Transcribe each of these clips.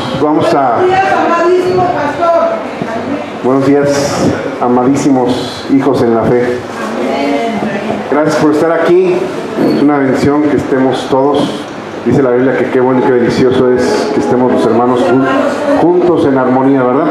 Vamos a... Buenos días, amadísimo pastor. Buenos días, amadísimos hijos en la fe. Gracias por estar aquí. Es una bendición que estemos todos. Dice la Biblia que qué bueno y qué delicioso es que estemos los hermanos juntos en armonía, ¿verdad?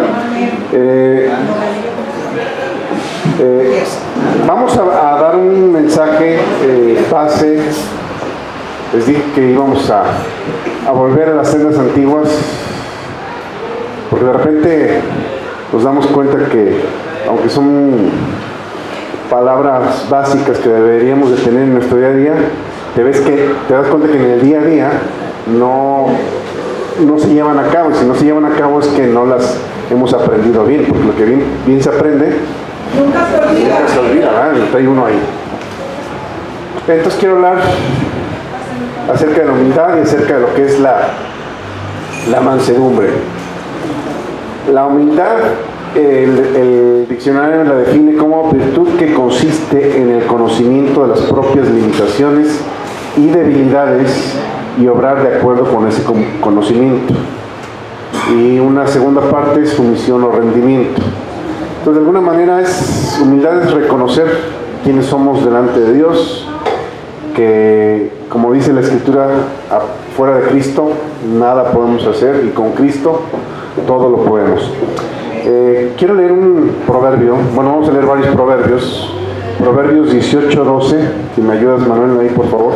Vamos a dar un mensaje base. Les dije que íbamos a volver a las sendas antiguas, porque de repente nos damos cuenta que, aunque son palabras básicas que deberíamos de tener en nuestro día a día, te das cuenta que en el día a día no se llevan a cabo, y si no se llevan a cabo es que no las hemos aprendido bien, porque lo que bien se aprende Nunca se olvida. ¿verdad? Hay uno ahí. Entonces quiero hablar acerca de la humildad y acerca de lo que es la mansedumbre. La humildad, el diccionario la define como virtud que consiste en el conocimiento de las propias limitaciones y debilidades y obrar de acuerdo con ese conocimiento. Y una segunda parte es sumisión o rendimiento. Entonces, de alguna manera, humildad es reconocer quiénes somos delante de Dios, que, como dice la Escritura, fuera de Cristo nada podemos hacer, y con Cristo todo lo podemos. Quiero leer un proverbio. Bueno, vamos a leer varios proverbios. Proverbios 18:12. Si me ayudas, Manuel, ahí, por favor.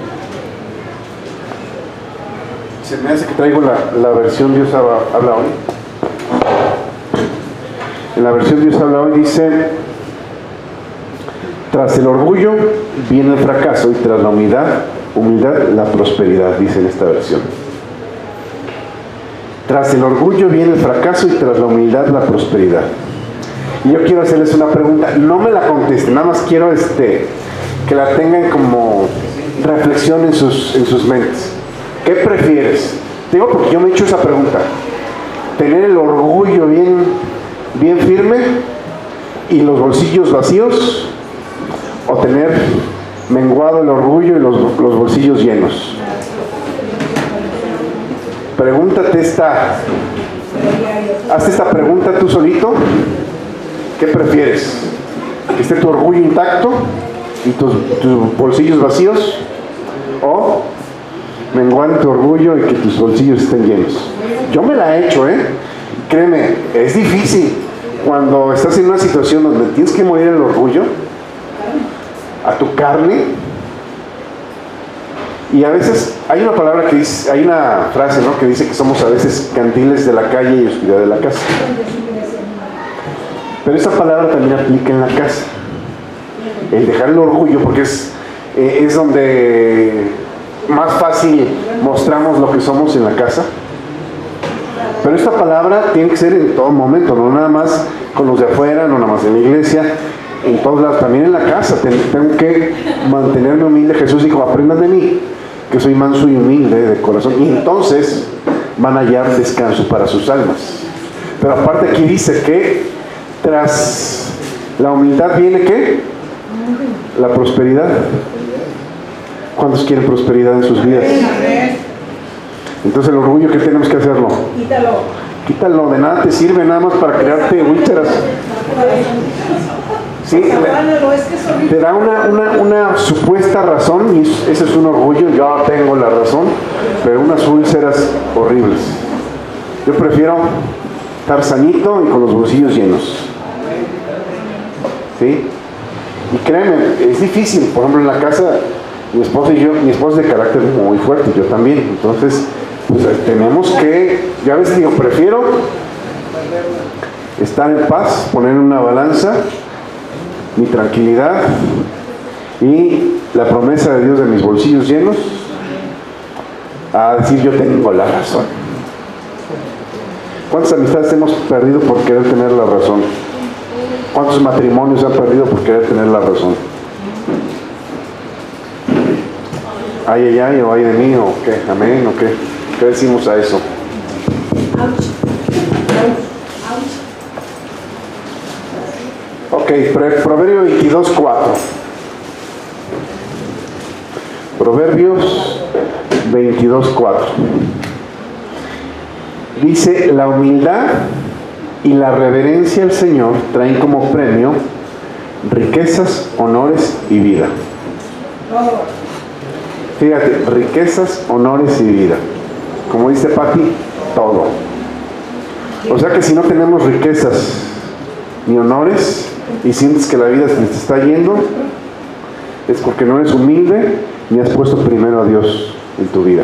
Se me hace que traigo la versión Dios habla hoy. En la versión Dios habla hoy dice: tras el orgullo viene el fracaso, y tras la humildad la prosperidad, dice en esta versión. Tras el orgullo viene el fracaso, y tras la humildad la prosperidad. Y yo quiero hacerles una pregunta, no me la contesten, nada más quiero que la tengan como reflexión en sus mentes. ¿Qué prefieres? Digo, porque yo me he hecho esa pregunta. ¿Tener el orgullo bien firme y los bolsillos vacíos, o tener menguado el orgullo y los bolsillos llenos? Pregúntate hazte esta pregunta tú solito. ¿Qué prefieres? ¿Que esté tu orgullo intacto y tus bolsillos vacíos, o menguar tu orgullo y que tus bolsillos estén llenos? Yo me la he hecho, créeme, es difícil cuando estás en una situación donde tienes que morir el orgullo a tu carne. Y a veces hay una palabra que dice, hay una frase, ¿no?, que dice que somos a veces candiles de la calle y oscuridad de la casa. Pero esa palabra también aplica en la casa. El dejar el orgullo, porque es donde más fácil mostramos lo que somos en la casa. Pero esta palabra tiene que ser en todo momento, no nada más con los de afuera, no nada más en la iglesia, en todos lados, también en la casa. Tengo que mantenerme humilde. Jesús dijo: aprendan de mí, que soy manso y humilde de corazón, y entonces van a hallar descanso para sus almas. Pero aparte aquí dice que tras la humildad viene ¿qué? La prosperidad. ¿Cuántos quieren prosperidad en sus vidas? Entonces el orgullo, ¿qué tenemos que hacerlo? Quítalo, de nada te sirve, nada más para crearte úlceras. Sí, te da una supuesta razón, y ese es un orgullo. Yo tengo la razón, pero unas úlceras horribles. Yo prefiero estar sanito y con los bolsillos llenos. ¿Sí? Y créeme, es difícil. Por ejemplo, en la casa, mi esposa es de carácter muy fuerte, yo también. Entonces, pues tenemos que, ya ves, digo, prefiero estar en paz, poner en una balanza mi tranquilidad y la promesa de Dios de mis bolsillos llenos, a decir yo tengo la razón. ¿Cuántas amistades hemos perdido por querer tener la razón? ¿Cuántos matrimonios se han perdido por querer tener la razón? Ay, o ay de mí, o qué, amén, o qué. ¿Qué decimos a eso? Ok, Proverbio 22:4. Proverbios 22:4. Dice, la humildad y la reverencia al Señor traen como premio riquezas, honores y vida. Fíjate, riquezas, honores y vida. Como dice Pati, todo. O sea que si no tenemos riquezas ni honores y sientes que la vida se te está yendo, es porque no eres humilde ni has puesto primero a Dios en tu vida.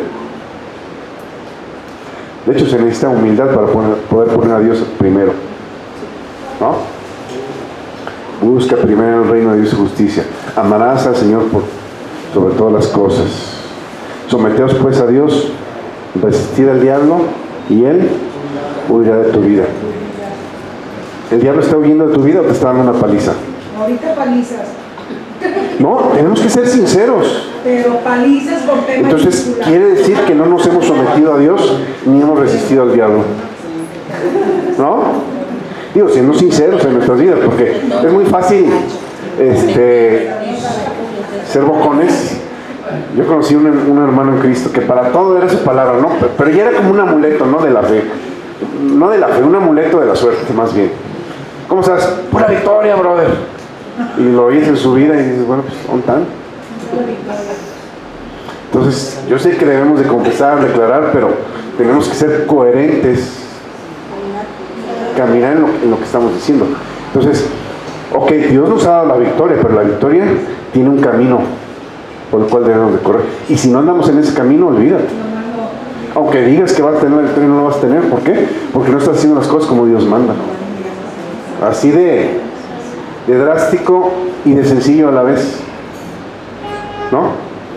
De hecho, se necesita humildad para poder poner a Dios primero, ¿no? Busca primero el reino de Dios y justicia. Amarás al Señor sobre todas las cosas. Someteos pues a Dios, resistid al diablo y Él huirá de tu vida. ¿El diablo está huyendo de tu vida o te está dando una paliza? Ahorita palizas. No, tenemos que ser sinceros. Pero palizas con temas. Entonces, quiere decir que no nos hemos sometido a Dios ni hemos resistido al diablo. ¿No? Digo, siendo sinceros en nuestras vidas, porque es muy fácil ser bocones. Yo conocí un hermano en Cristo que para todo era su palabra, ¿no? Pero ya era como un amuleto, ¿no? De la fe. No de la fe, un amuleto de la suerte, más bien. ¿Cómo sabes? Pura victoria, brother. Y lo oyes en su vida y dices, bueno, pues, ¿dónde están? Entonces, yo sé que debemos de confesar, declarar, pero tenemos que ser coherentes, caminar en lo que estamos diciendo. Entonces, ok, Dios nos ha dado la victoria, pero la victoria tiene un camino por el cual debemos de correr. Y si no andamos en ese camino, olvídate. Aunque digas que vas a tener la victoria, no lo vas a tener. ¿Por qué? Porque no estás haciendo las cosas como Dios manda. Así de drástico y de sencillo a la vez, ¿no?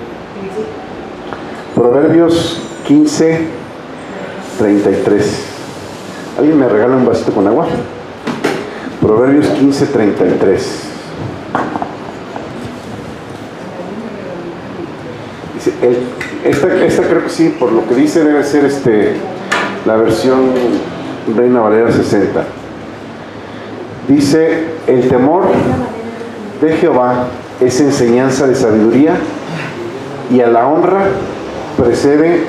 Proverbios 15:33. ¿Alguien me regala un vasito con agua? Proverbios 15:33. Dice, esta creo que sí, por lo que dice debe ser la versión Reina Valera 60. Dice, el temor de Jehová es enseñanza de sabiduría y a la honra precede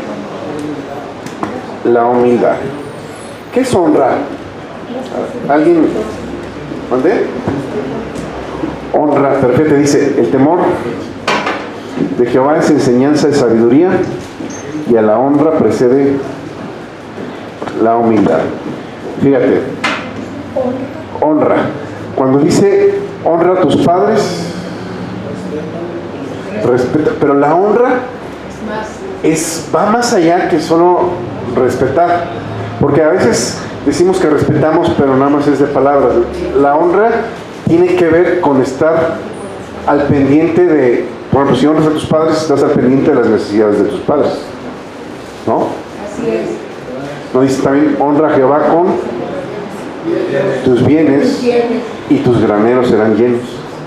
la humildad. ¿Qué es honra? ¿Alguien? ¿Dónde? Honra, perfecto, dice, el temor de Jehová es enseñanza de sabiduría y a la honra precede la humildad. Fíjate, honra. Cuando dice honra a tus padres, respeta, pero la honra va más allá que solo respetar, porque a veces decimos que respetamos, pero nada más es de palabras. La honra tiene que ver con estar al pendiente de, por ejemplo, si honras a tus padres, estás al pendiente de las necesidades de tus padres, ¿no? Así es. No dice también honra a Jehová con tus bienes y tus graneros serán llenos.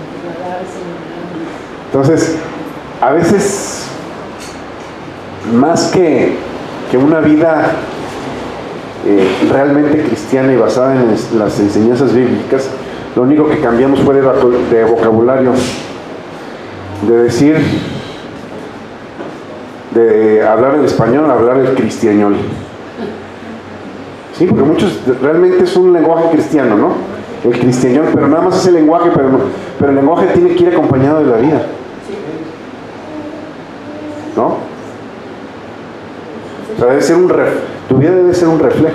Entonces, a veces, más que una vida realmente cristiana y basada en las enseñanzas bíblicas, lo único que cambiamos fue de vocabulario, de decir, de hablar el español a hablar el cristiañol. Sí, porque muchos realmente es un lenguaje cristiano, ¿no? El cristiañol, pero nada más es el lenguaje, pero el lenguaje tiene que ir acompañado de la vida, ¿no? O sea, debe ser tu vida debe ser un reflejo.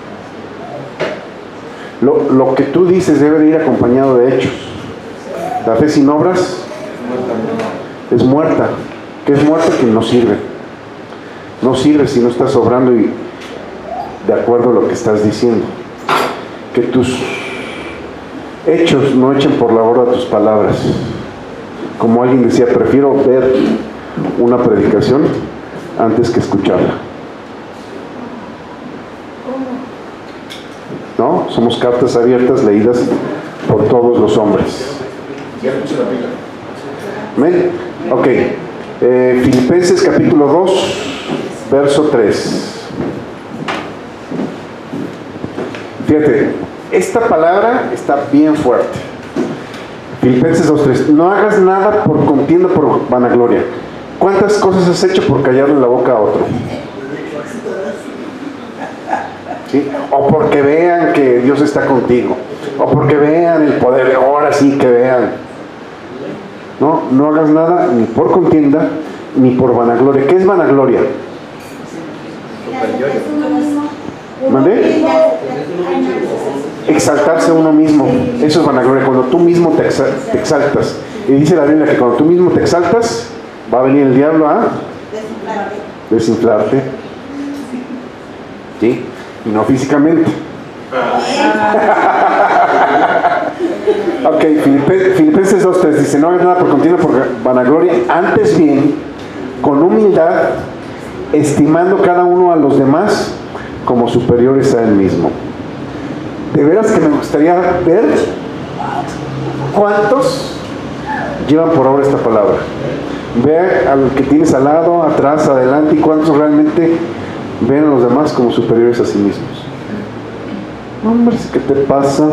Lo que tú dices debe de ir acompañado de hechos. La fe sin obras es muerta. ¿Qué es muerta? Que no sirve. No sirve si no estás obrando y de acuerdo a lo que estás diciendo. Que tus hechos no echen por la borda tus palabras. Como alguien decía, prefiero ver una predicación antes que escucharla. ¿No? Somos cartas abiertas leídas por todos los hombres. ¿Amén? Ok. Filipenses capítulo 2, verso 3. Fíjate, esta palabra está bien fuerte. Filipenses 2:3. No hagas nada por contienda, por vanagloria. ¿Cuántas cosas has hecho por callarle la boca a otro? ¿sí? O porque vean que Dios está contigo, o porque vean el poder, ahora sí que vean. No hagas nada ni por contienda, ni por vanagloria. ¿Qué es vanagloria? ¿Mandé? Exaltarse a uno mismo. Eso es vanagloria, cuando tú mismo te exaltas. Y dice la Biblia que cuando tú mismo te exaltas, va a venir el diablo a desinflarte. ¿Sí? Y no físicamente. Ok, Filipenses 2:3 dice: no hagas nada por contienda, por vanagloria, antes bien, con humildad, estimando cada uno a los demás como superiores a él mismo. De veras que me gustaría ver cuántos llevan por obra esta palabra. Ver al que tienes al lado, atrás, adelante, y cuántos realmente ven a los demás como superiores a sí mismos. Hombre, ¿qué te pasa?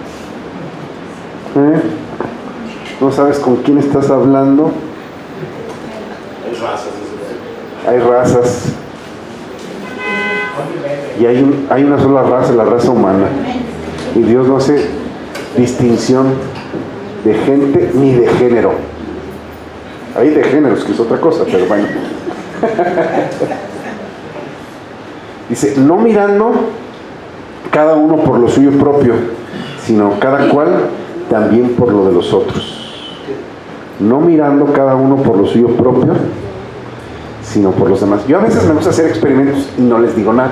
¿No sabes con quién estás hablando? Hay razas. Y hay una sola raza, la raza humana. Y Dios no hace distinción de gente ni de género. Hay de géneros, que es otra cosa, pero bueno. Dice: no mirando cada uno por lo suyo propio, sino cada cual también por lo de los otros. No mirando cada uno por lo suyo propio, sino por los demás. Yo a veces me gusta hacer experimentos y no les digo nada.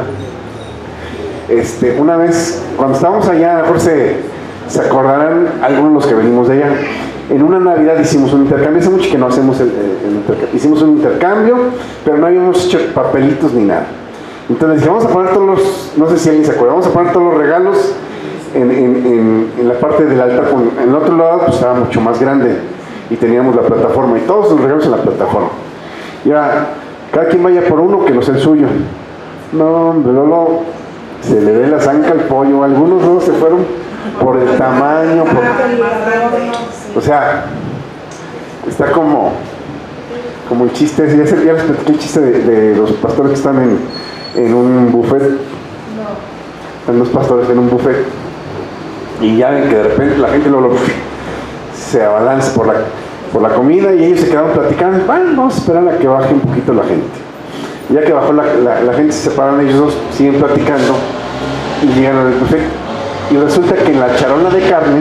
Una vez, cuando estábamos allá, a lo mejor se acordarán algunos de los que venimos de allá. En una Navidad hicimos un intercambio. Hace mucho que no hacemos el intercambio. Hicimos un intercambio, pero no habíamos hecho papelitos ni nada. Entonces dije: vamos a poner todos los, no sé si alguien se acuerda, vamos a poner todos los regalos en la parte del altar. En el otro lado pues estaba mucho más grande y teníamos la plataforma, y todos los regalos en la plataforma. Y ahora, cada quien vaya por uno que no sea el suyo. No, hombre, luego se le ve la zanca al pollo. Algunos no se fueron por el tamaño, o sea, está como el chiste. Ya les platiqué el chiste de los pastores que están en un buffet. Están los pastores en un buffet, y ya ven que de repente la gente se abalanza por la comida, y ellos se quedaron platicando. Bueno, vamos a esperar a que baje un poquito la gente. Ya que bajó la gente, se separan ellos dos, siguen platicando y llegan al buffet. Y resulta que en la charola de carne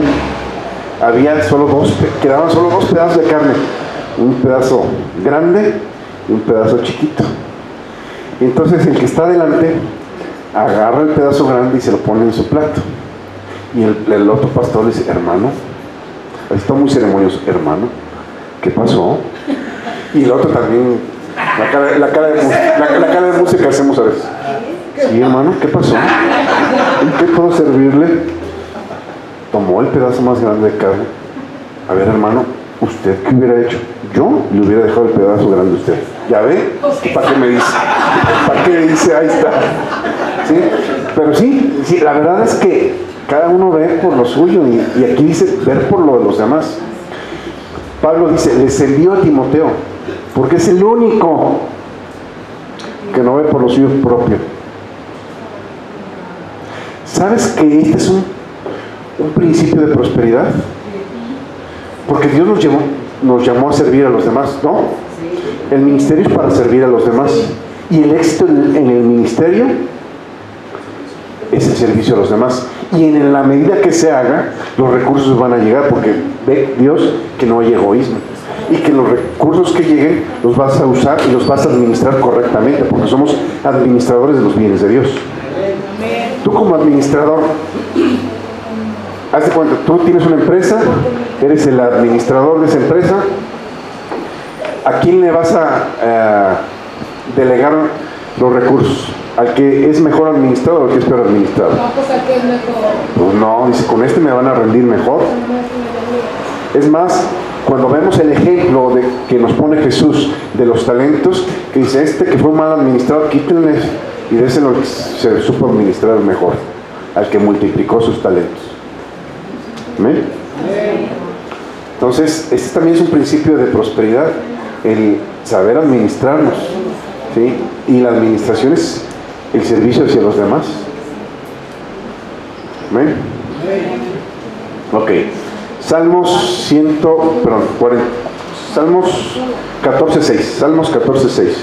quedaban solo dos pedazos de carne, un pedazo grande y un pedazo chiquito. Y entonces el que está delante agarra el pedazo grande y se lo pone en su plato. Y el otro pastor le dice: hermano, está muy ceremonioso, hermano, ¿qué pasó? Y el otro también, la cara de música hacemos a veces. Sí, hermano, ¿qué pasó? ¿En qué puedo servirle? Tomó el pedazo más grande de carne. A ver, hermano, ¿usted qué hubiera hecho? Yo le hubiera dejado el pedazo grande a usted. ¿Ya ve? ¿Para qué me dice? ¿Para qué dice? Ahí está. ¿Sí? Pero sí, la verdad es que cada uno ve por lo suyo, y aquí dice ver por lo de los demás. Pablo dice: les envío a Timoteo, porque es el único que no ve por lo suyo propio. ¿Sabes que este es un principio de prosperidad? Porque Dios nos llamó a servir a los demás, ¿no? El ministerio es para servir a los demás, y el éxito en el ministerio es el servicio a los demás. Y en la medida que se haga, los recursos van a llegar, porque ve Dios que no hay egoísmo, y que los recursos que lleguen los vas a usar y los vas a administrar correctamente, porque somos administradores de los bienes de Dios. Tú como administrador, haz de cuenta, tú tienes una empresa, eres el administrador de esa empresa. ¿A quién le vas a delegar los recursos? ¿Al que es mejor administrado o al que es peor administrado? Pues no, dice: con este me van a rendir mejor. Es más, cuando vemos el ejemplo que nos pone Jesús de los talentos, que dice: este que fue mal administrado, quítenle y déselo al que se supo administrar mejor, al que multiplicó sus talentos. ¿Amén? Entonces, este también es un principio de prosperidad, el saber administrarnos, ¿sí? Y la administración es el servicio hacia los demás. ¿Amén? Ok. Salmos 14:6. Salmos 14:6.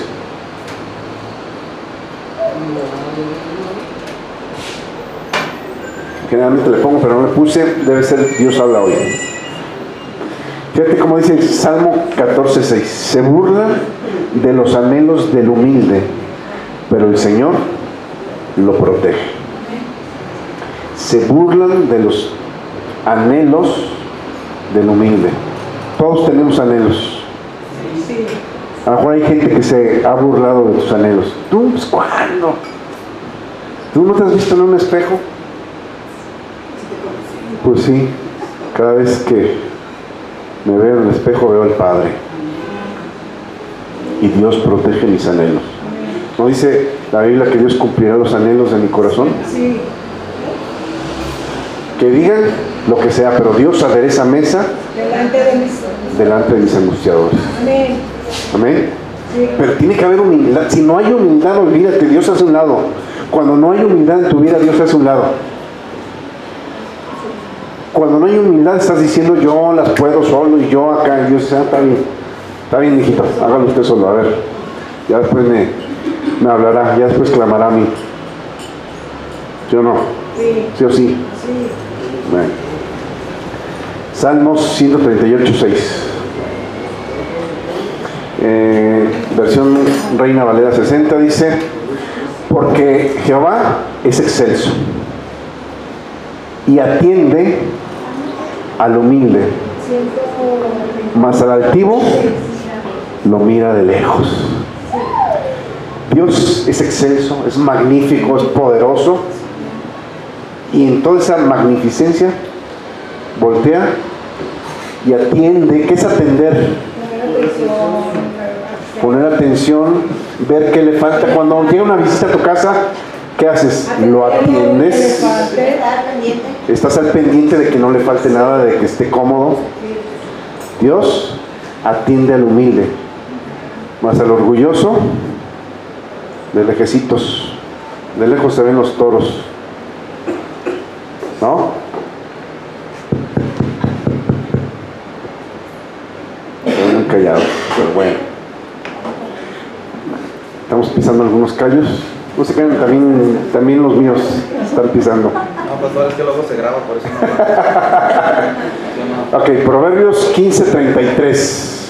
Generalmente le pongo, pero no le puse. Debe ser Dios habla hoy. Fíjate cómo dice el Salmo 14:6. Se burla de los anhelos del humilde, pero el Señor lo protege. Se burlan de los anhelos del humilde. Todos tenemos anhelos. Sí. A lo mejor hay gente que se ha burlado de tus anhelos. ¿Tú? Pues, ¿cuándo? ¿Tú no te has visto en un espejo? Pues sí, cada vez que me veo en el espejo veo al Padre. Y Dios protege mis anhelos. ¿No dice la Biblia que Dios cumplirá los anhelos de mi corazón? Sí. Que digan lo que sea, pero Dios adereza mesa Delante de mis angustiadores. Amén. Amén. Sí. Pero tiene que haber humildad. Si no hay humildad, olvídate, Dios hace un lado. Cuando no hay humildad en tu vida, Dios hace un lado. Cuando no hay humildad, estás diciendo yo las puedo solo y yo acá. Y Dios dice, está bien, hijito, hágalo usted solo. A ver, ya después me hablará, ya después clamará a mí. ¿Sí o no? Sí. ¿Sí o sí? Sí. Bueno. Salmos 138:6. Versión Reina Valera 60 dice: porque Jehová es excelso y atiende al humilde, mas al altivo lo mira de lejos. Dios es excelso, es magnífico, es poderoso, y en toda esa magnificencia voltea y atiende. ¿Qué es atender? Poner atención, ver qué le falta. Cuando llega una visita a tu casa, ¿qué haces? Lo atiendes. Estás al pendiente de que no le falte nada, de que esté cómodo. Dios atiende al humilde, mas al orgulloso de lejecitos. De lejos se ven los toros, ¿no? Estoy muy callado, pero bueno. Estamos pisando algunos callos. No se caen, también los míos están pisando. No, pastor, es que luego se graba, por eso no. Ok, Proverbios 15:33.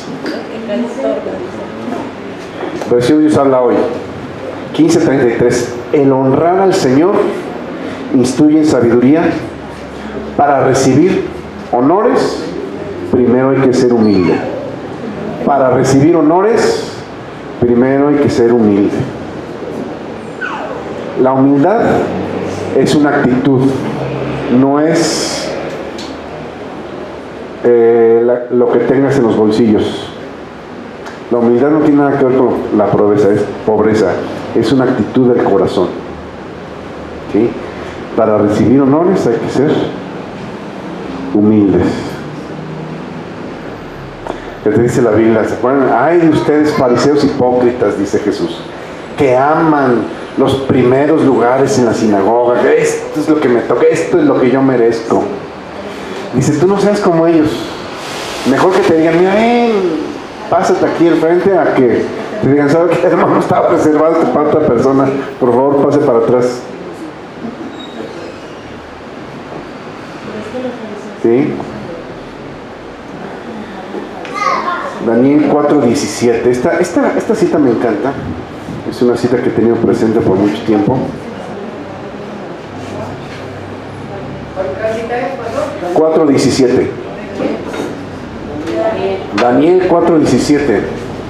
Versión Dios habla hoy. 15:33. El honrar al Señor instruye en sabiduría. Para recibir honores, primero hay que ser humilde. Para recibir honores, primero hay que ser humilde. La humildad es una actitud, no es lo que tengas en los bolsillos. La humildad no tiene nada que ver con la pobreza, es una actitud del corazón. ¿Sí? Para recibir honores hay que ser humildes. ¿Qué te dice la Biblia? ¿Se acuerdan? Ay de ustedes, fariseos hipócritas, dice Jesús, que aman los primeros lugares en la sinagoga. Esto es lo que me toca, esto es lo que yo merezco. Dice, tú no seas como ellos. Mejor que te digan, mira, ven, pásate aquí al frente, a que te digan, ¿sabes qué, hermano? Estaba reservado para otra persona, por favor pase para atrás. ¿Sí? Daniel 4:17. Esta cita me encanta. Es una cita que he tenido presente por mucho tiempo. 4:17. Daniel 4:17.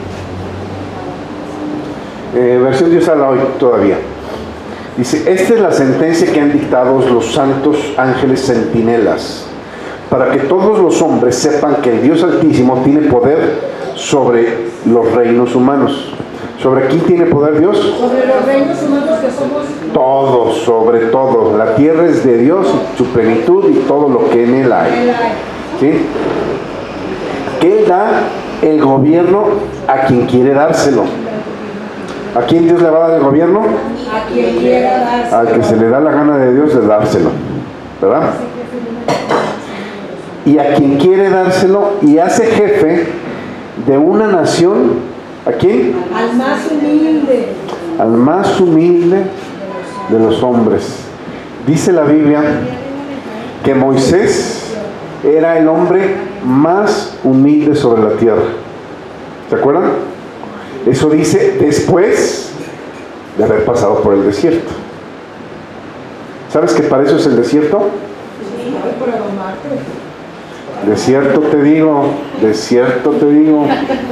Versión Dios habla hoy todavía. Dice: esta es la sentencia que han dictado los santos ángeles centinelas, para que todos los hombres sepan que el Dios Altísimo tiene poder sobre los reinos humanos. ¿Sobre quién tiene poder Dios? Sobre los reinos humanos que somos. Todo, sobre todo. La tierra es de Dios, su plenitud y todo lo que en él hay. ¿Sí? Que Él da el gobierno a quien quiere dárselo. ¿A quién Dios le va a dar el gobierno? A quien quiera darse. Al que se le da la gana de Dios de dárselo. ¿verdad? Y a quien quiere dárselo, y hace jefe de una nación, ¿a quién? Al más humilde. Al más humilde de los hombres. Dice la Biblia que Moisés era el hombre más humilde sobre la tierra. ¿Se acuerdan? Eso dice después de haber pasado por el desierto. ¿Sabes que para eso es el desierto? Sí, para domarte. Desierto te digo, desierto te digo.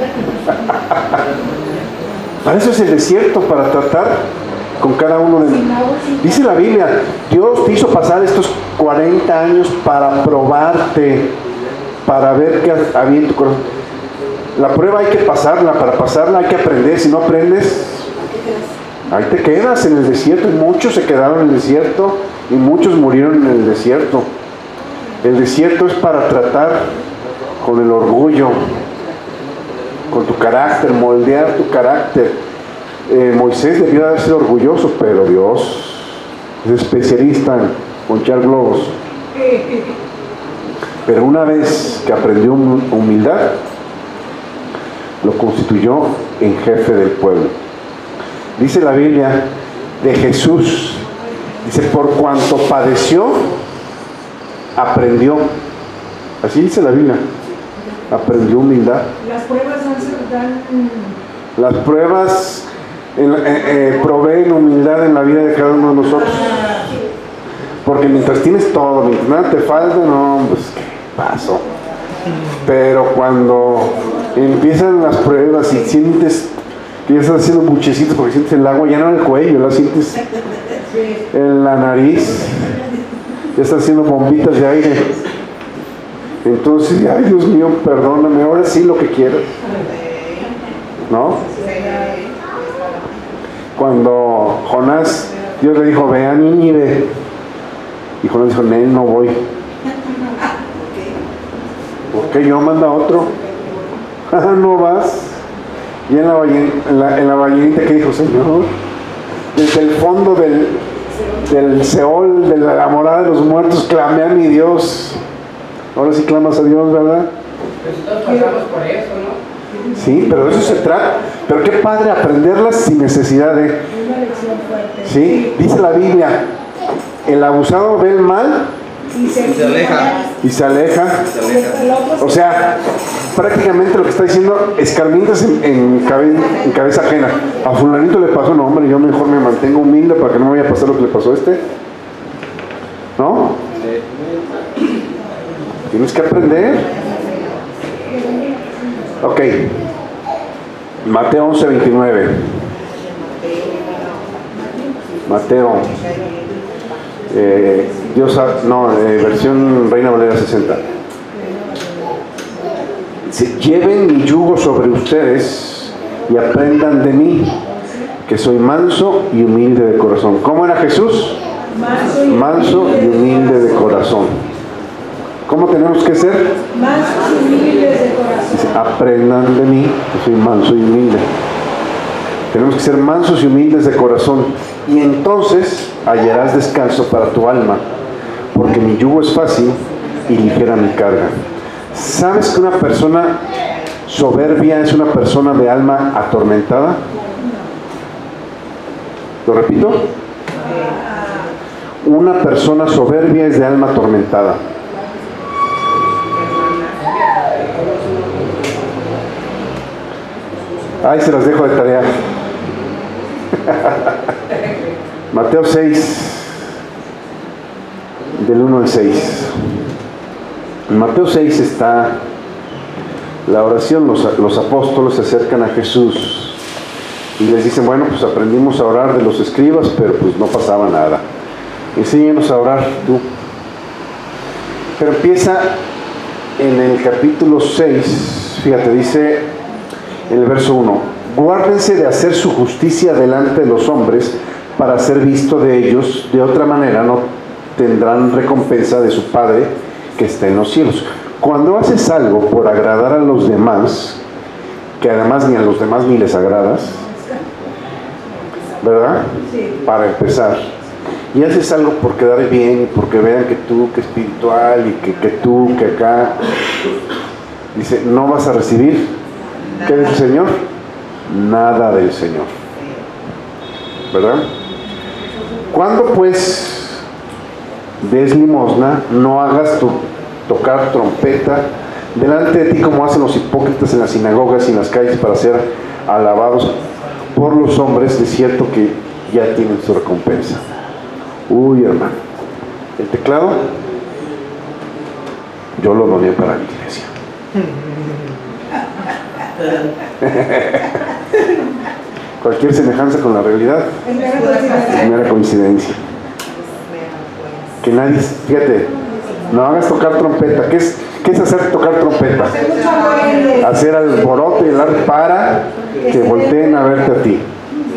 Para eso es el desierto, para tratar con cada uno de nosotros. Dice la Biblia, Dios te hizo pasar estos 40 años para probarte, para ver qué había en tu corazón. La prueba hay que pasarla, para pasarla hay que aprender. Si no aprendes, ahí te quedas en el desierto. Y muchos se quedaron en el desierto y muchos murieron en el desierto. El desierto es para tratar con el orgullo, con tu carácter, moldear tu carácter. Moisés debió de haber sido orgulloso, pero Dios es especialista en ponchar globos. Pero una vez que aprendió humildad, lo constituyó en jefe del pueblo. Dice la Biblia de Jesús, dice, por cuanto padeció, aprendió. Así dice la Biblia, aprendió humildad. Las pruebas dan... Las pruebas proveen humildad en la vida de cada uno de nosotros. Porque mientras tienes todo, mientras nada te falta, no, pues qué pasó. Pero cuando empiezan las pruebas y sientes que ya estás haciendo buchecitos porque sientes el agua ya no en el cuello, la sientes en la nariz, ya estás haciendo bombitas de aire. Entonces, ay Dios mío, perdóname, ahora sí lo que quieras. ¿No? Cuando Jonás, Dios le dijo, ve a Nínive, y Jonás dijo, no voy. ¿Por qué yo manda a otro? No vas. Y en la ballenita que dijo, Señor, desde el fondo del Seol, de la morada de los muertos, clamé a mi Dios. Ahora sí clamas a Dios, ¿verdad? Nosotros pasamos por eso, ¿no? Sí, pero de eso se trata. Pero qué padre aprenderlas sin necesidad de... Una lección fuerte. Sí, dice la Biblia, el abusado ve el mal Y se aleja. y se aleja. O sea, prácticamente lo que está diciendo, escarmientas en cabeza ajena. A fulanito le pasó, no hombre, yo mejor me mantengo humilde para que no me vaya a pasar lo que le pasó a este. ¿No? Tienes que aprender. Ok. Mateo 11:29. Mateo. Versión Reina Valera 60. Lleven mi yugo sobre ustedes y aprendan de mí, que soy manso y humilde de corazón. ¿Cómo era Jesús? Manso y humilde de corazón. ¿Cómo tenemos que ser? Mansos y humildes de corazón. Dice, aprendan de mí, que soy manso y humilde. Tenemos que ser mansos y humildes de corazón. Y entonces hallarás descanso para tu alma, porque mi yugo es fácil y ligera mi carga. ¿Sabes que una persona soberbia es una persona de alma atormentada? ¿Lo repito? Una persona soberbia es de alma atormentada. Ahí se las dejo de tarea. Mateo 6, del 1 al 6. En Mateo 6 está la oración. Los apóstoles se acercan a Jesús y les dicen, bueno, pues aprendimos a orar de los escribas, pero pues no pasaba nada. Enséñanos a orar tú. Pero empieza en el capítulo 6, fíjate, dice en el verso 1, guárdense de hacer su justicia delante de los hombres para ser visto de ellos, de otra manera no tendrán recompensa de su Padre que está en los cielos. Cuando haces algo por agradar a los demás, que además ni a los demás ni les agradas, ¿verdad? Sí. Para empezar. y haces algo por quedar bien, y porque vean que tú, que espiritual, y que tú, que acá, dice, no vas a recibir, ¿qué del Señor? Nada del Señor, ¿verdad? Cuando pues des limosna, no hagas tocar trompeta delante de ti como hacen los hipócritas en las sinagogas y en las calles para ser alabados por los hombres, de cierto que ya tienen su recompensa. Uy, hermano, el teclado yo lo doné para la iglesia. Cualquier semejanza con la realidad es mera coincidencia. Que nadie, fíjate, no hagas tocar trompeta. ¿Qué es hacer tocar trompeta? Hacer alboroto y hablar para que volteen a verte a ti.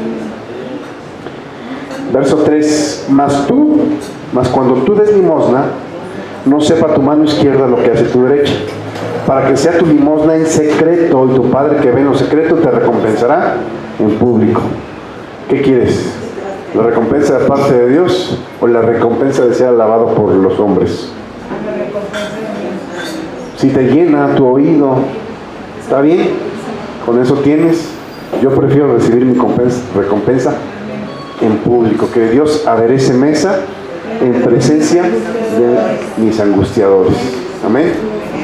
Verso 3, mas cuando tú des limosna, no sepa tu mano izquierda lo que hace tu derecha, para que sea tu limosna en secreto, y tu Padre que ve en lo secreto te recompensará en público. ¿Qué quieres? ¿La recompensa de parte de Dios o la recompensa de ser alabado por los hombres? Si te llena tu oído, ¿está bien? Con eso tienes. Yo prefiero recibir mi recompensa en público, que Dios aderece mesa en presencia de mis angustiadores. Amén.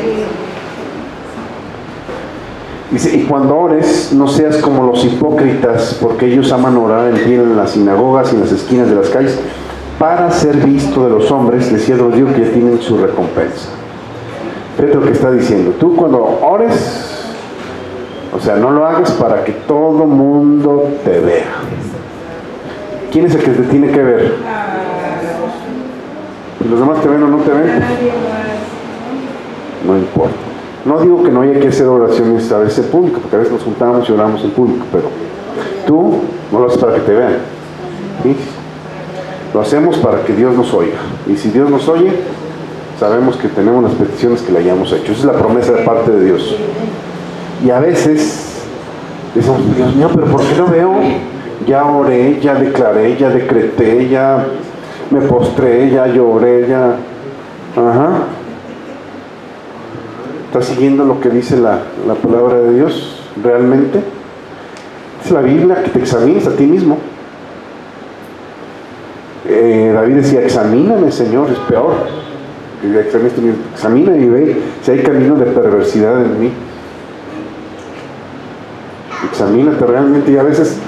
Dice, y cuando ores, no seas como los hipócritas, porque ellos aman orar en pie en las sinagogas y en las esquinas de las calles, para ser visto de los hombres. Les cierto digo que ya tienen su recompensa. Fíjate lo que está diciendo. Tú cuando ores, o sea, no lo hagas para que todo mundo te vea. ¿Quién es el que te tiene que ver? ¿Los demás te ven o no te ven? No importa. No digo que no haya que hacer oraciones a veces en público, porque a veces nos juntamos y oramos en público, pero tú no lo haces para que te vean, ¿sí? Lo hacemos para que Dios nos oiga. Y si Dios nos oye, sabemos que tenemos las peticiones que le hayamos hecho. Esa es la promesa de parte de Dios. Y a veces decimos, Dios mío, pero ¿por qué no veo? Ya oré, ya declaré, ya decreté, ya me postré, ya lloré, ya... Ajá. ¿Estás siguiendo lo que dice la palabra de Dios realmente? Es la Biblia que te examines a ti mismo. David decía, examíname, Señor, es peor. Examina y ve si hay camino de perversidad en mí. Examínate realmente. Y a veces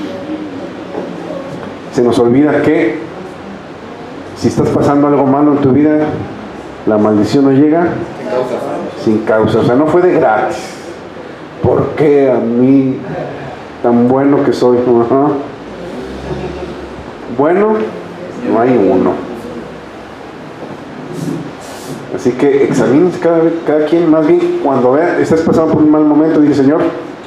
se nos olvida que si estás pasando algo malo en tu vida, la maldición no llega sin causa. O sea, no fue de gratis. ¿Por qué a mí, tan bueno que soy? Ajá. Bueno, no hay uno. Así que examínese cada quien. Más bien, cuando vea, estás pasando por un mal momento, dice, Señor,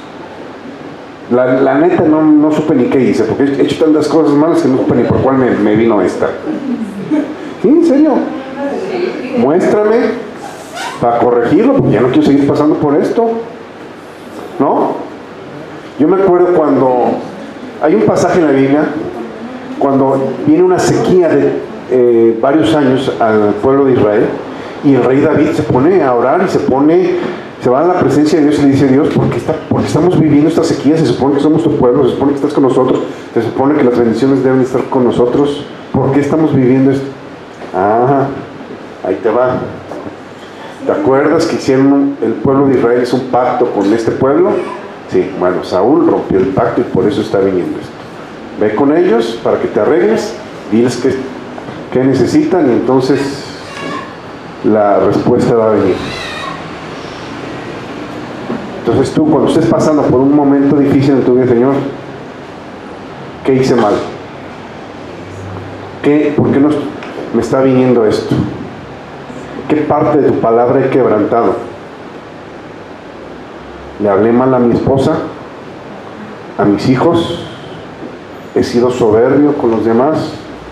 la neta no supe ni qué hice, porque he hecho tantas cosas malas que no supe ni por cuál me vino esta. ¿Sí? ¿En serio? Muéstrame para corregirlo, porque ya no quiero seguir pasando por esto, ¿no? Yo me acuerdo cuando hay un pasaje en la Biblia, cuando viene una sequía de varios años al pueblo de Israel, y el rey David se pone a orar y se va a la presencia de Dios y le dice, Dios, porque estamos viviendo esta sequía, se supone que somos tu pueblo, se supone que estás con nosotros, se supone que las bendiciones deben estar con nosotros, ¿por qué estamos viviendo esto? Ah, ahí te va. ¿Te acuerdas que hicieron el pueblo de Israel hizo un pacto con este pueblo? Sí, bueno, Saúl rompió el pacto y por eso está viniendo esto. Ve con ellos para que te arregles, diles qué necesitan y entonces la respuesta va a venir. Entonces tú, cuando estés pasando por un momento difícil en tu vida, Señor, ¿qué hice mal? ¿Por qué no me está viniendo esto? ¿Qué parte de tu palabra he quebrantado? ¿Le hablé mal a mi esposa? ¿A mis hijos? ¿He sido soberbio con los demás?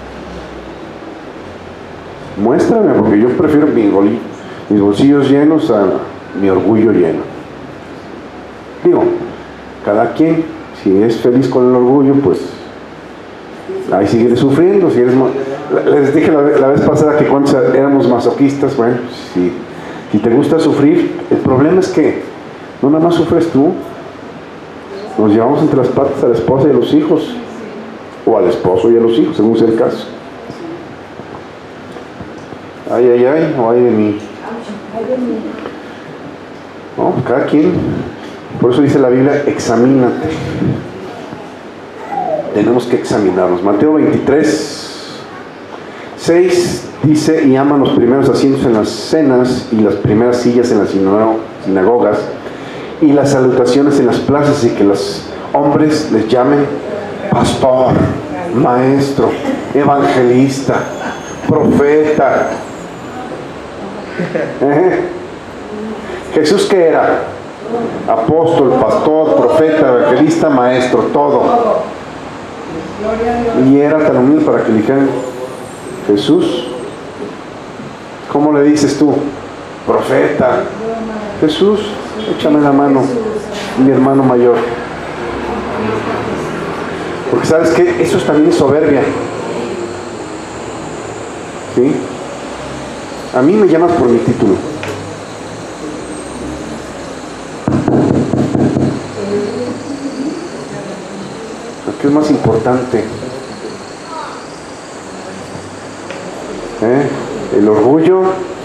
Muéstrame, porque yo prefiero mis bolsillos llenos a mi orgullo lleno. Digo, cada quien, si es feliz con el orgullo, pues ahí sigue sufriendo. Si eres Les dije la vez pasada que cuando éramos masoquistas, bueno, si te gusta sufrir, el problema es que no nada más sufres tú, nos llevamos entre las patas a la esposa y a los hijos, o al esposo y a los hijos, según sea el caso. Ay, ay, ay, o ay de mí. No, cada quien, por eso dice la Biblia, examínate. Tenemos que examinarnos. Mateo 23, 6 dice: y aman los primeros asientos en las cenas y las primeras sillas en las sinagogas y las salutaciones en las plazas, y que los hombres les llamen pastor, maestro, evangelista, profeta. Jesús, ¿qué era? Apóstol, pastor, profeta, evangelista, maestro, todo. Y era tan humilde para que le dijeran: Jesús. ¿Cómo le dices tú? Profeta. Jesús, échame la mano, mi hermano mayor. Porque ¿sabes qué? Eso también es soberbia. ¿Sí? A mí me llamas por mi título. ¿Qué es más importante? El orgullo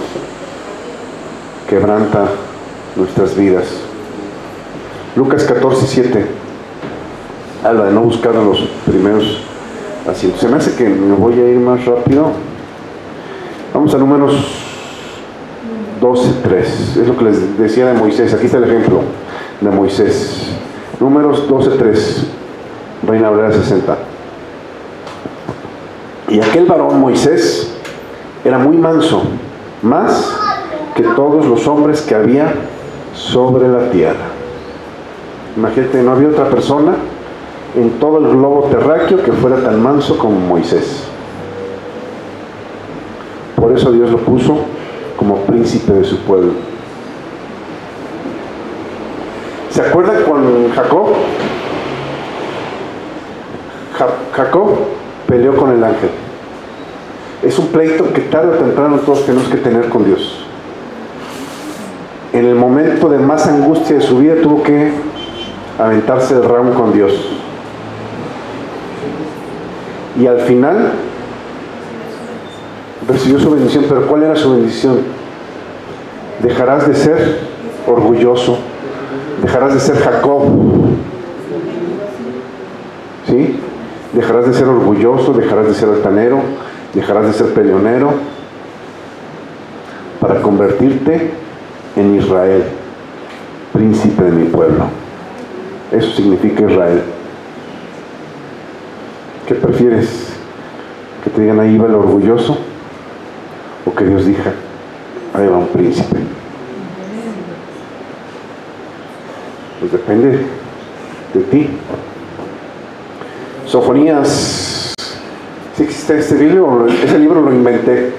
quebranta nuestras vidas. Lucas 14, 7 habla de no buscar a los primeros asientos. Se me hace que me voy a ir más rápido. Vamos a Números 12, 3. Es lo que les decía de Moisés. Aquí está el ejemplo de Moisés. Números 12, 3. Reina Valera 60. Y aquel varón Moisés era muy manso, más que todos los hombres que había sobre la tierra. Imagínate, no había otra persona en todo el globo terráqueo que fuera tan manso como Moisés. Por eso Dios lo puso como príncipe de su pueblo. ¿Se acuerdan con Jacob? Jacob peleó con el ángel. Es un pleito que tarde o temprano todos tenemos que tener con Dios. En el momento de más angustia de su vida tuvo que aventarse el ramo con Dios. Y al final recibió su bendición. Pero ¿cuál era su bendición? Dejarás de ser orgulloso, dejarás de ser Jacob, ¿sí? Dejarás de ser orgulloso, dejarás de ser altanero, dejarás de ser peleonero, para convertirte en Israel, príncipe de mi pueblo. Eso significa Israel. ¿Qué prefieres? ¿Que te digan ahí va el orgulloso? ¿O que Dios diga ahí va un príncipe? Pues depende de ti. Sofonías. ¿Sí existe este libro? Ese libro lo inventé.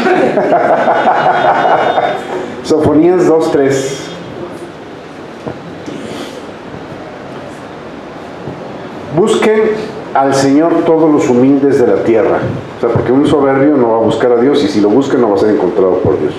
Sofonías 2:3. Busquen al Señor todos los humildes de la tierra. O sea, porque un soberbio no va a buscar a Dios, y si lo busca no va a ser encontrado por Dios.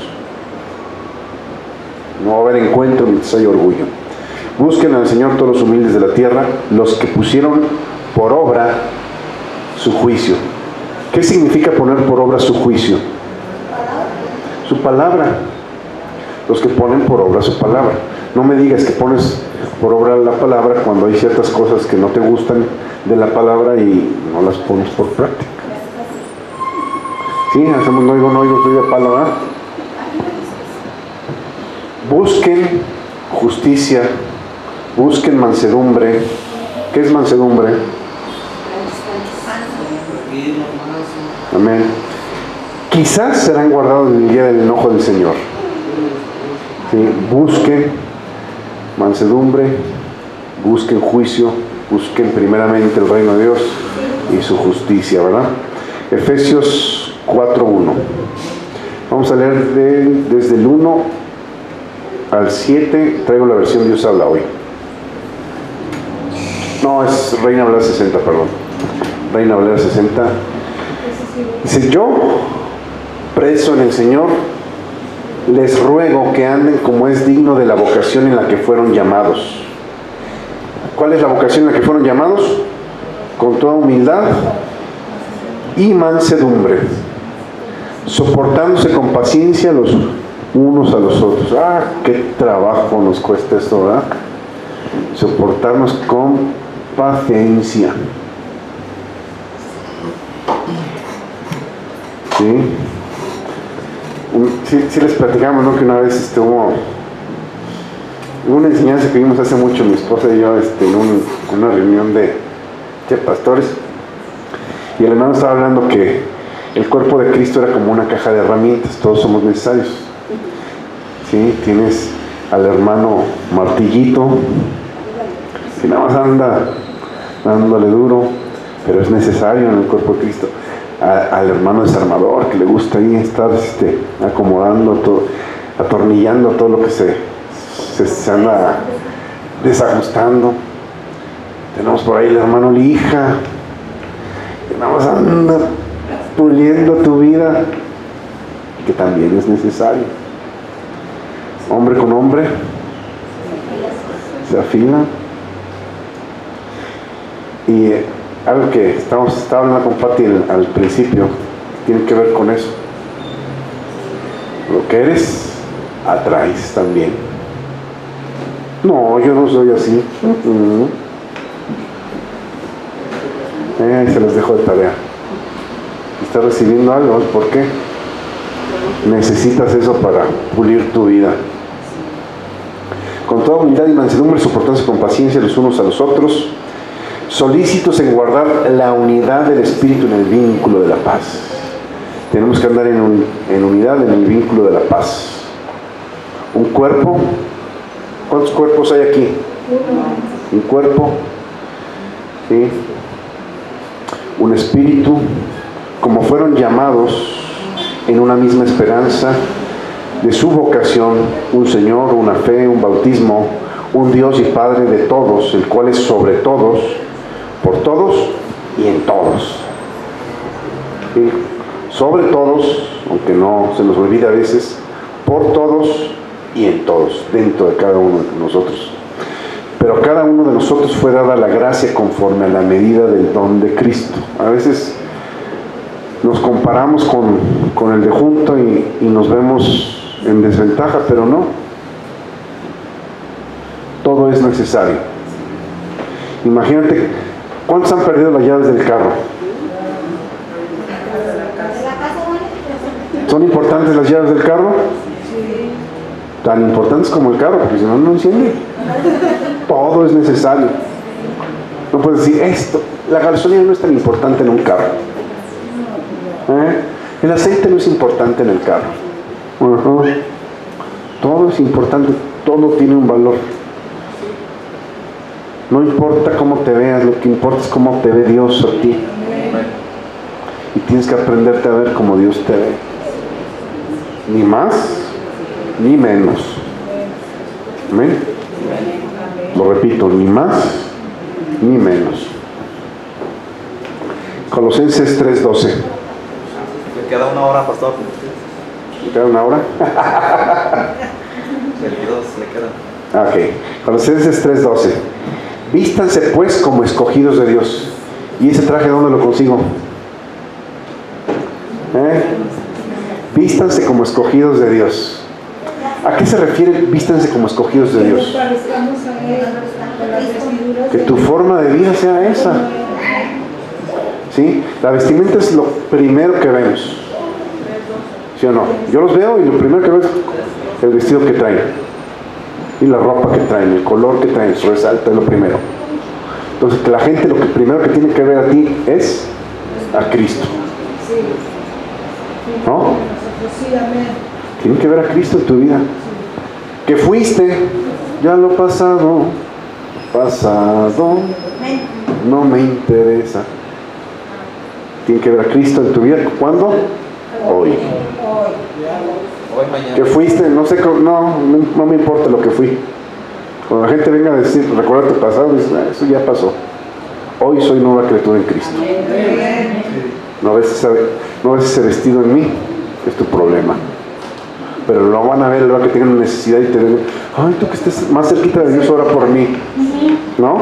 No va a haber encuentro mientras hay orgullo. Busquen al Señor todos los humildes de la tierra, los que pusieron por obra su juicio. ¿Qué significa poner por obra su juicio? Su palabra. Los que ponen por obra su palabra. No me digas que pones por obra la palabra cuando hay ciertas cosas que no te gustan de la palabra y no las pones por práctica. Sí, hacemos no oigo, estoy de palo, ¿verdad? Busquen justicia, busquen mansedumbre. ¿Qué es mansedumbre? Amén. Quizás serán guardados en el día del enojo del Señor. ¿Sí? Busquen mansedumbre, busquen juicio, busquen primeramente el reino de Dios y su justicia, ¿verdad? Efesios 4:1. Vamos a leer desde el 1 al 7. Traigo la versión Dios habla hoy. No, es Reina Valera 60, perdón. Reina Valera 60. Dice, yo, preso en el Señor, les ruego que anden como es digno de la vocación en la que fueron llamados. ¿Cuál es la vocación en la que fueron llamados? Con toda humildad y mansedumbre, soportándose con paciencia los unos a los otros. Ah, qué trabajo nos cuesta esto, ¿verdad? Soportarnos con paciencia. Sí les platicamos, ¿no? Que una vez hubo una enseñanza que vimos hace mucho mi esposa y yo en una reunión de pastores, y el hermano estaba hablando que el cuerpo de Cristo era como una caja de herramientas, todos somos necesarios. ¿Sí? Tienes al hermano martillito que nada más anda dándole duro, pero es necesario en el cuerpo de Cristo. Al hermano desarmador que le gusta ahí estar acomodando todo, atornillando todo lo que se anda desajustando. Tenemos por ahí el hermano lija que nada más anda puliendo tu vida, que también es necesario. Hombre con hombre se afila. Y algo que estaba hablando con Pati al principio tiene que ver con eso. Lo que eres, atraes también. No, yo no soy así. Se los dejo de tarea. ¿Estás recibiendo algo? ¿Por qué? Necesitas eso para pulir tu vida. Con toda humildad y mansedumbre, soportándose con paciencia los unos a los otros, solícitos en guardar la unidad del Espíritu en el vínculo de la paz. Tenemos que andar en unidad en el vínculo de la paz. Un cuerpo. ¿Cuántos cuerpos hay aquí? Un cuerpo. ¿Sí? Un espíritu, como fueron llamados en una misma esperanza de su vocación, un Señor, una fe, un bautismo, un Dios y Padre de todos, el cual es sobre todos, por todos y en todos. ¿Sí? Sobre todos, aunque no se nos olvida a veces, por todos y en todos, dentro de cada uno de nosotros. Pero a cada uno de nosotros fue dada la gracia conforme a la medida del don de Cristo. A veces nos comparamos con el de junto y nos vemos en desventaja, pero no. Todo es necesario. Imagínate, ¿cuántos han perdido las llaves del carro? ¿Son importantes las llaves del carro? Tan importantes como el carro, porque si no, no enciende. Todo es necesario. No puedes decir esto. La gasolina no es tan importante en un carro. El aceite no es importante en el carro. Todo es importante. Todo tiene un valor. No importa cómo te veas, lo que importa es cómo te ve Dios a ti. Y tienes que aprenderte a ver como Dios te ve. Ni más, ni menos. ¿Amén? Lo repito, ni más, ni menos. Colosenses 3:12. Le queda una hora, pastor. ¿Le queda una hora? le queda. Ok. Colosenses 3:12. Vístanse pues como escogidos de Dios. ¿Y ese traje dónde lo consigo? Vístanse como escogidos de Dios. ¿A qué se refiere vístanse como escogidos de Dios? Que tu forma de vida sea esa. ¿Sí? La vestimenta es lo primero que vemos. ¿Sí o no? Yo los veo y lo primero que veo es el vestido que traen. Y la ropa que traen, el color que traen, su resalta es lo primero. Entonces, que la gente lo primero que tiene que ver a ti es a Cristo. ¿No? Tienen que ver a Cristo en tu vida. Que fuiste, ya lo pasado, no me interesa. Tienen que ver a Cristo en tu vida. ¿Cuándo? Hoy. Hoy, mañana. Que fuiste, no sé, no me importa lo que fui. Cuando la gente venga a decir, recuerda tu pasado, dices, eso ya pasó. Hoy soy nueva criatura en Cristo. No, a veces no ves ese vestido en mí, es tu problema. Pero lo van a ver, lo que tengan una necesidad y te ven, ay, tú que estés más cerquita de Dios, ora por mí. ¿No?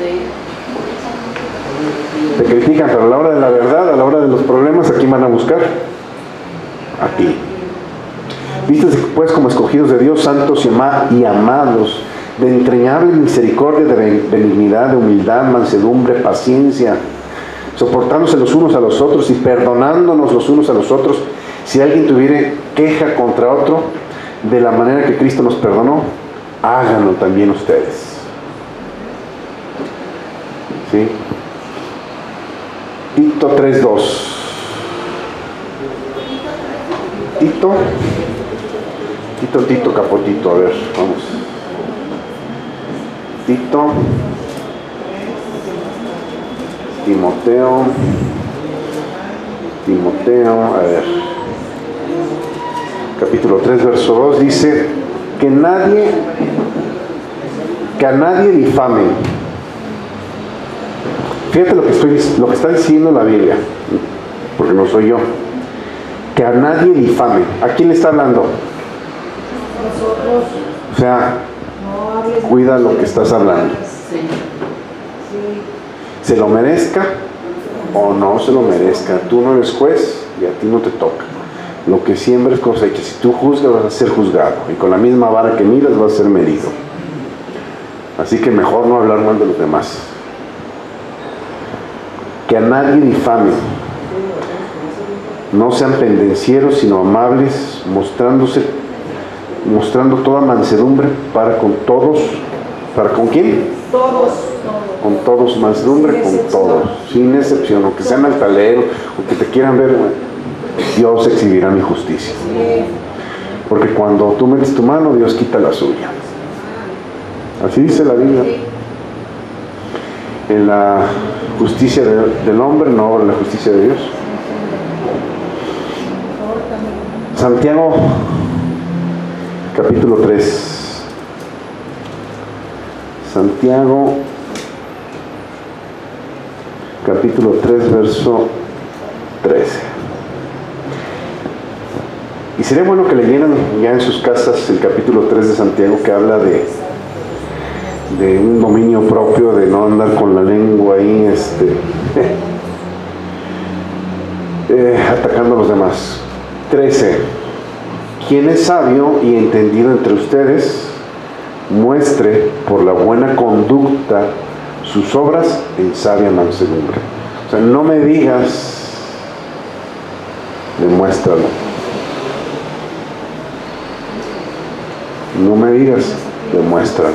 Te critican, pero a la hora de la verdad, a la hora de los problemas, ¿a quién van a buscar? A ti. Vistes pues como escogidos de Dios, santos y amados, de entrañable misericordia, de benignidad, de humildad, mansedumbre, paciencia, soportándose los unos a los otros y perdonándonos los unos a los otros, si alguien tuviere queja contra otro, de la manera que Cristo nos perdonó, háganlo también ustedes. ¿Sí? Tito 3:2. Tito, Capotito, a ver, vamos. Tito, Timoteo, a ver. Capítulo 3, verso 2 dice que a nadie difamen. Fíjate lo que está diciendo la Biblia, porque no soy yo. Que a nadie difame. ¿A quién le está hablando? Nosotros. O sea, No hables. cuida lo que estás hablando. Sí. Se lo merezca o no se lo merezca. Tú no eres juez y a ti no te toca. Lo que siembres cosecha. Si tú juzgas, vas a ser juzgado. Y con la misma vara que miras, vas a ser medido. Así que mejor no hablar mal de los demás. Que a nadie difame. No sean pendencieros, sino amables, mostrando toda mansedumbre para con todos. ¿Para con quién? Todos. Con todos, mansedumbre con todos, sin excepción, aunque sean altaneros, aunque te quieran ver, Dios exhibirá mi justicia. Porque cuando tú metes tu mano, Dios quita la suya. Así dice la Biblia. En la justicia del hombre no obra la justicia de Dios. Santiago, capítulo 3. Santiago, capítulo 3, verso 13. Y sería bueno que leyeran ya en sus casas el capítulo 3 de Santiago, que habla de un dominio propio, de no andar con la lengua ahí atacando a los demás. 13. Quien es sabio y entendido entre ustedes, muestre por la buena conducta sus obras en sabia mansedumbre. O sea, no me digas, demuéstralo. No me digas, demuéstralo.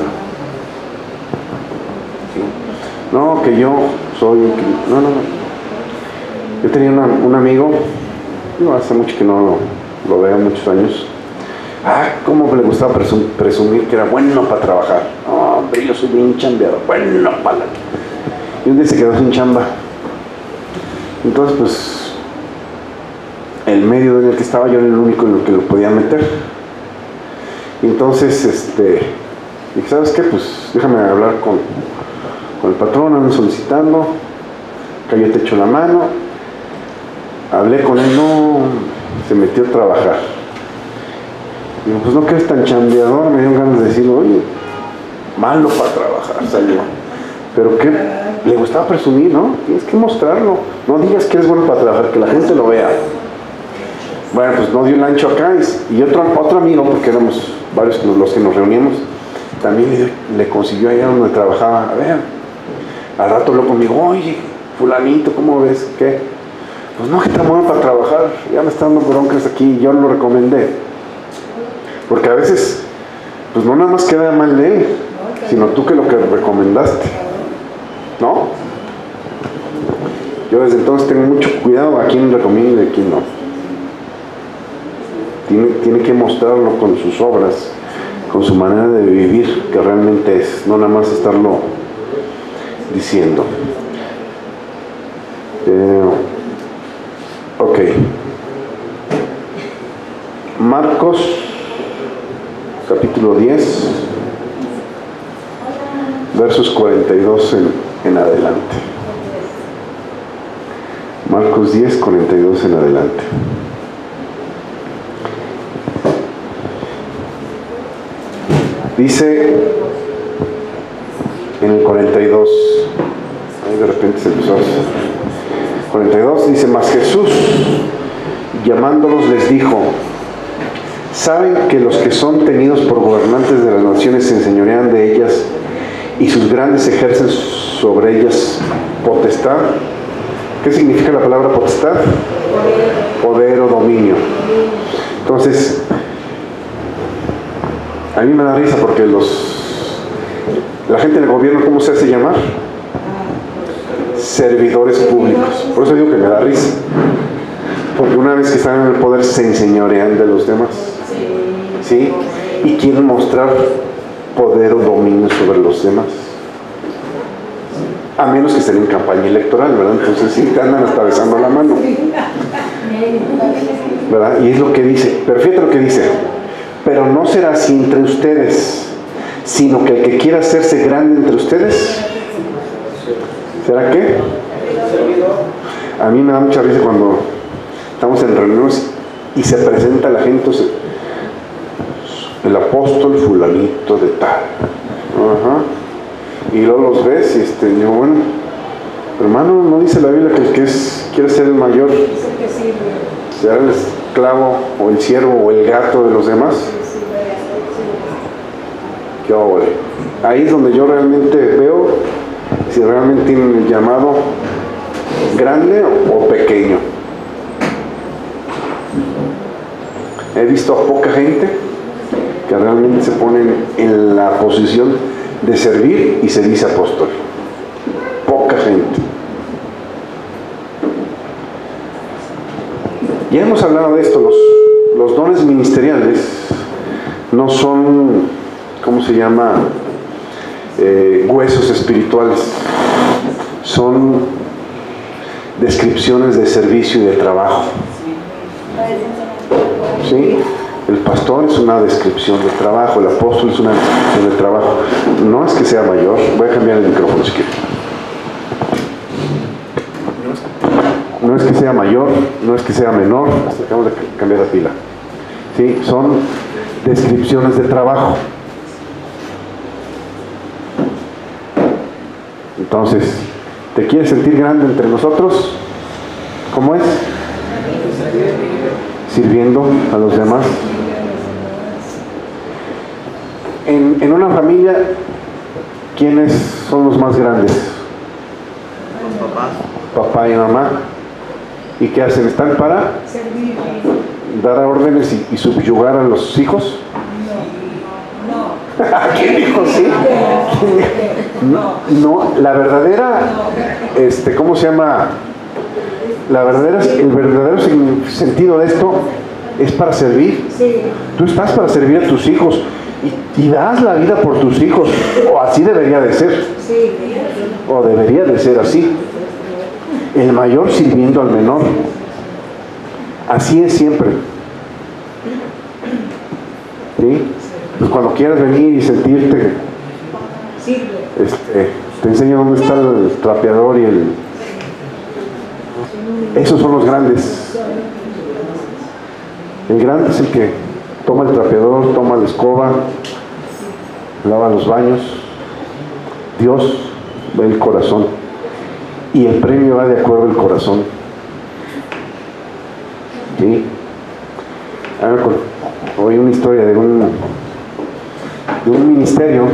¿Sí? No, que yo soy... No. Yo tenía un amigo, hace mucho que no lo veo, muchos años. Cómo le gustaba presumir que era bueno para trabajar. No, hombre, yo soy bien chambeado, bueno para la... Y un día se quedó sin chamba. Entonces, pues, el medio en el que estaba, yo era el único en el que lo podía meter. Y entonces, dije, ¿sabes qué? Pues, déjame hablar con el patrón, ando solicitando, que yo te echo la mano. Hablé con él, no, se metió a trabajar. Digo, pues no que eres tan chambeador, me dieron ganas de decirle, oye, malo para trabajar, salió. Pero que le gustaba presumir, ¿no? Tienes que mostrarlo. No digas que eres bueno para trabajar, que la gente lo vea. Bueno, pues no dio el ancho acá. Y otro amigo, porque éramos varios los que nos reuníamos, también le consiguió allá donde trabajaba. A ver, al rato habló conmigo, oye, fulanito, ¿cómo ves? ¿Qué? Pues no, que está bueno para trabajar, ya me está dando broncas aquí, yo lo recomendé. Porque a veces, pues no nada más queda mal de él, sino tú que lo que recomendaste, ¿no? Yo desde entonces tengo mucho cuidado a quién recomiendo y a quién no. Tiene que mostrarlo con sus obras, con su manera de vivir, que realmente es, no nada más estarlo diciendo. Ok. Marcos, capítulo 10, versos 42 en adelante. Marcos 10, 42 en adelante. Dice en el 42, ahí de repente se empezó a 42, dice: mas Jesús, llamándolos, les dijo: ¿saben que los que son tenidos por gobernantes de las naciones se enseñorean de ellas y sus grandes ejercen sobre ellas potestad? ¿Qué significa la palabra potestad? Poder o dominio. Entonces, a mí me da risa porque la gente del gobierno, ¿cómo se hace llamar? Servidores públicos. Por eso digo que me da risa. Porque una vez que están en el poder se enseñorean de los demás. ¿Sí? Y quieren mostrar poder o dominio sobre los demás. A menos que estén en campaña electoral, ¿verdad? Entonces sí te andan hasta besando la mano, ¿verdad? Y es lo que dice, pero fíjate lo que dice: pero no será así entre ustedes, sino que el que quiera hacerse grande entre ustedes, ¿será qué? A mí me da mucha risa cuando estamos en reuniones y se presenta la gente, el apóstol fulanito de tal. Ajá. Y luego los ves y digo, bueno, hermano, ¿no dice la Biblia que el que quiere ser el mayor será el esclavo o el siervo o el gato de los demás? ¿Qué ole? Ahí es donde yo realmente veo si realmente tienen el llamado grande o pequeño. He visto a poca gente que realmente se ponen en la posición de servir y se dice apóstol. Poca gente. Ya hemos hablado de esto. Los dones ministeriales no son, ¿cómo se llama? Huesos espirituales. Son descripciones de servicio y de trabajo. ¿Sí? El pastor es una descripción de trabajo, el apóstol es una descripción de trabajo. No es que sea mayor, voy a cambiar el micrófono si quiero. No es que sea mayor, no es que sea menor, hasta acabamos de cambiar la pila. ¿Sí? Son descripciones de trabajo. Entonces, ¿te quieres sentir grande entre nosotros? ¿Cómo es? Sirviendo a los demás. En una familia, ¿quiénes son los más grandes? Los papás. Papá y mamá. ¿Y qué hacen? ¿Están para dar órdenes y subyugar a los hijos? No. ¿Quién dijo sí? No, la verdadera, ¿cómo se llama? El verdadero sentido de esto es para servir. Sí. Tú estás para servir a tus hijos y das la vida por tus hijos, o así debería de ser. Sí. O debería de ser así. El mayor sirviendo al menor. Así es siempre. ¿Sí? Pues cuando quieras venir y sentirte, te enseño dónde está el trapeador y esos son los grandes. El grande es el que toma el trapeador, toma la escoba, lava los baños. Dios ve el corazón y el premio va de acuerdo al corazón. ¿Sí? Oí una historia de un ministerio.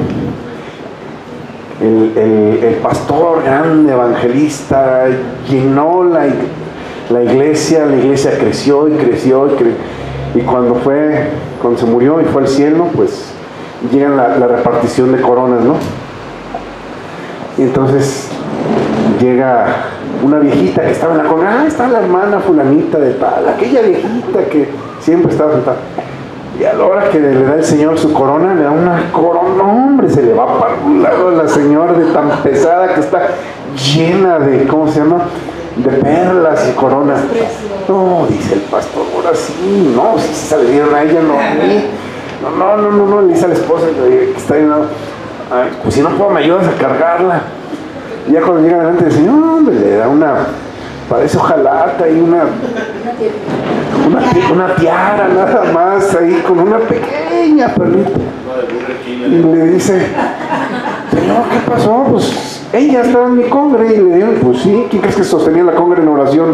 El pastor grande, evangelista, llenó la iglesia creció y creció y cuando se murió y fue al cielo, pues llegan la repartición de coronas, ¿no? Y entonces llega una viejita que estaba en la corona. Está la hermana fulanita de tal, aquella viejita que siempre estaba sentada. Y a la hora que le da el Señor su corona, le da una corona, hombre, se le va para un lado a la señora de tan pesada que está llena de, ¿cómo se llama? De perlas y coronas. No, dice el pastor, ahora sí, no, si se le dieron a ella, no a mí. No, le dice a la esposa que está ahí, pues si no puedo, me ayudas a cargarla. Y ya cuando llega delante del Señor, hombre, le da una Parece hojalata y una tiara nada más ahí con una pequeña perlita. Y le dice, Señor, ¿qué pasó? Pues ella estaba en mi congre. Y le digo, pues sí, ¿quién crees que sostenía la congre en oración?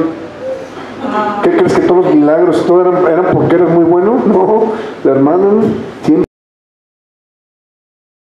¿Qué crees que todos los milagros todo eran porque eras muy bueno? No, la hermana siempre